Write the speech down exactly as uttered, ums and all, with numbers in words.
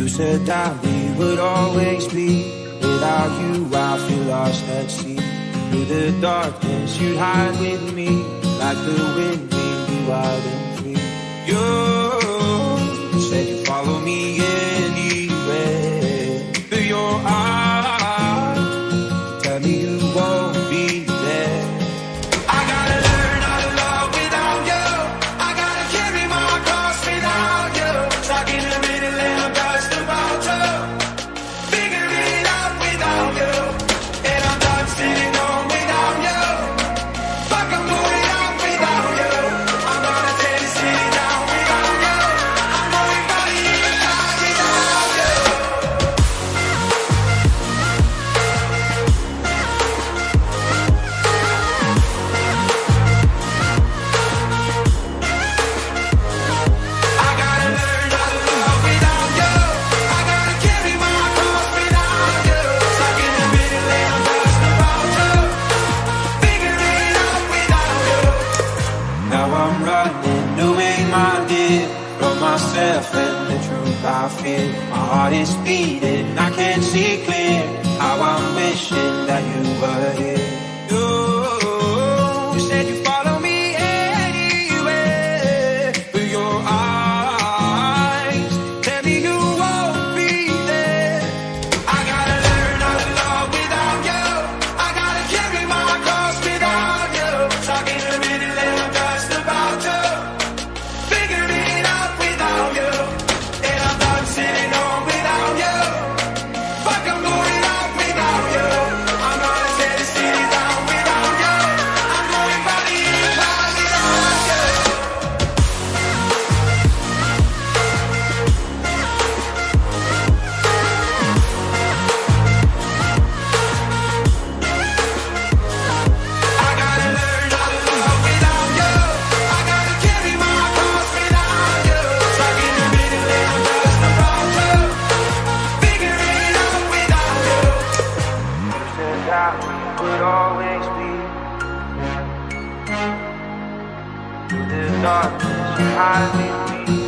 You said that we would always be. Without you I feel lost at sea. Through the darkness you'd hide with me, like the wind made me wild and free. You said you'd follow me anywhere, but your eyes tell me you won't be there. I gotta learn how to love without you. I gotta carry my cross without you. Stuck in the middle and I'm just about to figure it out without you. And I'm done sitting home without you. Fuck, I'm going out without you. I'm gonna take the city down without you. I'm going body in without you. I gotta learn how to love without you. I gotta carry my cross without you. Stuck in the middle and I'm just about to figure it out without you. Now I'm running away, my dear, from myself and the truth I feel. My heart is beating, I can't see clear. How I'm wishing that you were here. You, you said you follow me anywhere, but your eyes tell me you won't be there. I gotta learn how to love without you. I gotta carry my cross without you. Stuck in the middle and I'm just about to figure it out without you. And I'm done sitting home without you. Fuck, I'm going out without you. I'm gonna tear the city down without you. I'm going body in without you. I gotta learn how to love without you. I gotta carry my cross without you. Stuck in the middle and I'm just about to figure it out without you. You said that we would always be. Through the darkness you hide with me,